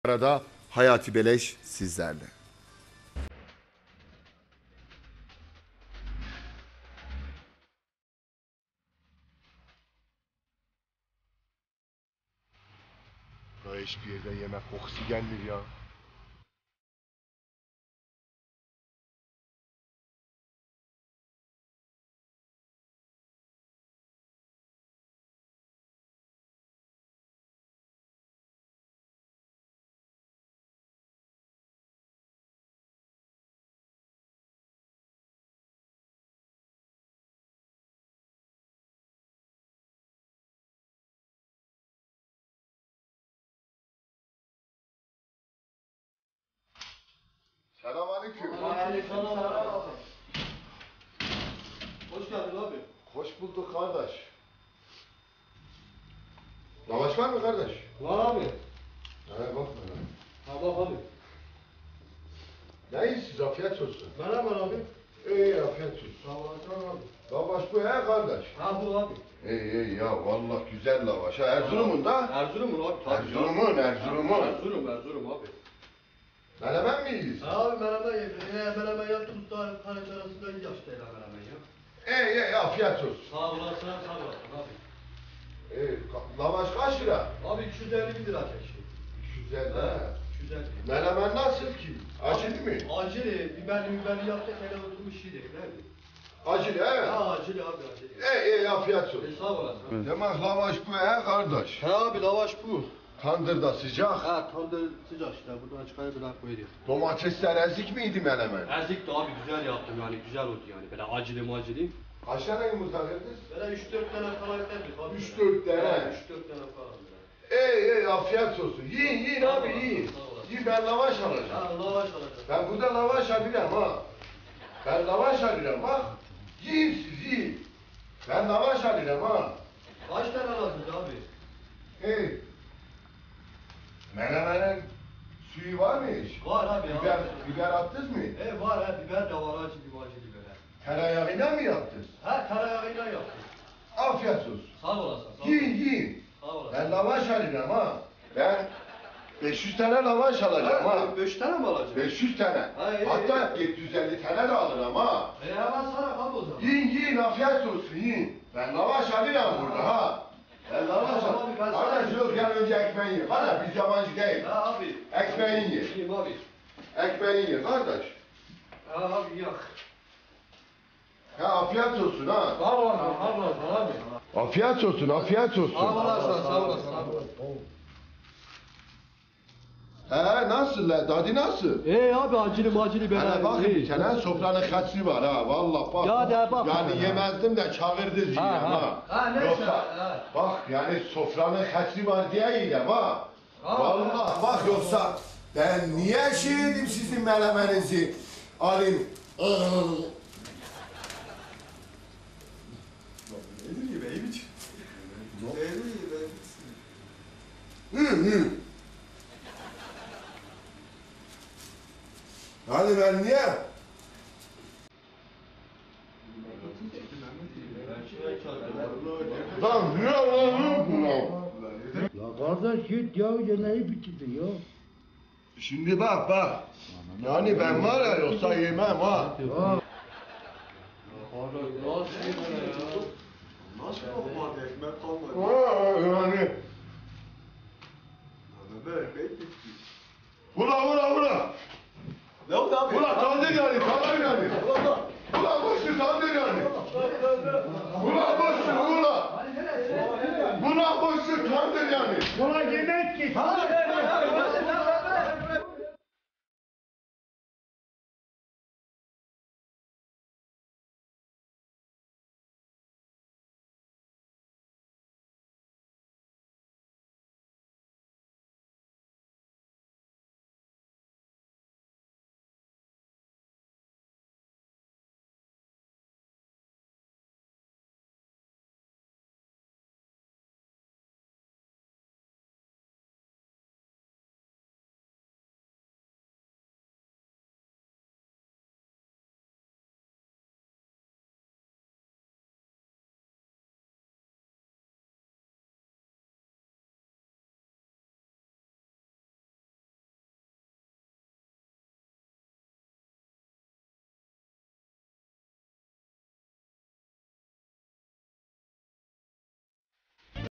Arada Hayati Beleş sizlerle. Daha hiçbir yerden yemek kokusu gelmiyor ya. Selamünaleyküm. Aleykümselam abi. Hoş geldin abi. Hoş bulduk kardeş. Lavaş var mı kardeş? Var abi. He bak bana. Ha bak abi. Ne iyisiniz, afiyet olsun. Bana var abi. İyi, afiyet olsun. Sağ olasın abi. Lavaş bu he kardeş. Ha bu abi. İyi ya, vallahi güzel lavaş. Ha, Erzurum'un da. Erzurum'un abi. Tabii Erzurum Erzurum abi. Menemen mi yiyiz? Abi menemen yaptım. Usta karaç arasında iyi yaptı menemen ya. İyi, afiyet olsun. Sağ olasın abi. İyi, lavaş kaç lira? Abi 250 lira çekti. 250 He. he. 250. Menemen nasıl ki? Acılı mı? Acili. Biberli yaptık. Hele oturmuş yedik. Nerede? Acılı he. Ha acili abi acili. İyi, afiyet olsun. Sağ olasın. Demek lavaş bu he kardeş. He abi lavaş bu. Tandırda sıcak. Ha tandır sıcak işte. Buradan çıkarıp bir dakika koyuyor. Domatesler ezik miydi menemen? Ezik de abi güzel yaptım yani güzel oldu yani böyle acili macili. Kaç tane yumurta verdiniz? Böyle 3-4 tane falan verdik abi. 3-4 tane. 3-4 tane falan böyle. İyi, afiyet olsun. Yiyin abi yiyin. Sağ olasın. Yiyin, ben lavaş alacağım. Ha lavaş alacağım. Ben burada lavaş alıyorum ha. Ben lavaş alıyorum bak. Yiyin siz yiyin. Ben lavaş alıyorum ha. Kaç tane lazım abi? İyi. Menemenin suyu var mı hiç? Var abi ya. Biber attınız mı? Var ha biber de var acili macili böyle. Tereyağıyla mı yaptınız? Ha tereyağıyla yaptım. Afiyet olsun. Sağ olasın. Yiyin. Sağ olasın. Ben lavaş alıyorum ha. Ben 500 tane lavaş alacağım ha. 5 tane mi alacaksın? 500 tane. Ha, iyi, Hatta 750 tane de alırım ha. Hemen sana kal o zaman. Yiyin afiyet olsun yiyin. Ben lavaş alıyorum burada ha. Ben lavaş Tamam abi, ben alıyorum. sana- Kardeş yok gel önce ekmeğini ye. Bana biz yabancı değil. Ha abi. Ekmeğini ye. İyiyim abi. Ekmeğini ye kardeş. Ha abi yak. Ha afiyet olsun ha. Sağ olasın abi. Afiyet olsun afiyet olsun. Sağ olasın abi. He nasıl la? Tadı nasıl? Abi acili macili böyle. Hele bak bir tane sofranın hatırı var ha vallahi bak. Ya de bak. Yani yemezdim de çağırdı zilem ha. Ha neyse. Yoksa bak yani sofranın hatırı var diye yiyeceğim ha. Vallahi bak yoksa ben niye şey edeyim sizin melemenizi alayım. Hadi ben niye? Lan niye lan? Ya kardeş git ya neyi bitirdin ya? Şimdi bak. Yani ben var ya yoksa yemem ha. Nasıl olmadı ekmek kalmadı? Yani. Vura. Ne oldu abi? Vura tandır yani. Vura boşu tandır yani. Vura boşu. Vura boşu tandır yani.